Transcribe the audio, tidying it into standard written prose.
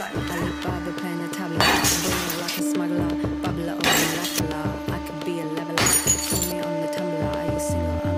Alibaba playing the tabla, bring it like a smuggler, bubbler on like a la. I could be a leveler, throw me on the tumbler. Are you single?